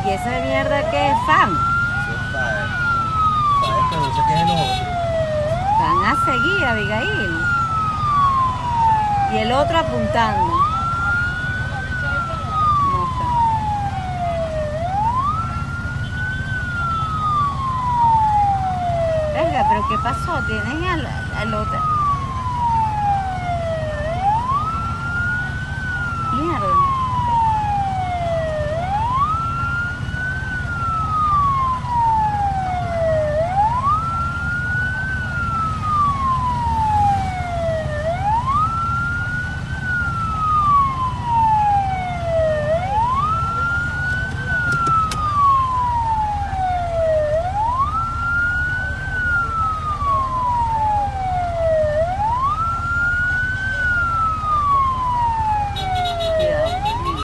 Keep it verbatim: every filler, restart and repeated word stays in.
¿Y esa mierda qué es fan? Eso es fae. Fae, pero no sé qué es los otros. Van a seguir, Abigail. Y el otro apuntando. No sé. Verga, pero ¿qué pasó? Tienen al, al otro.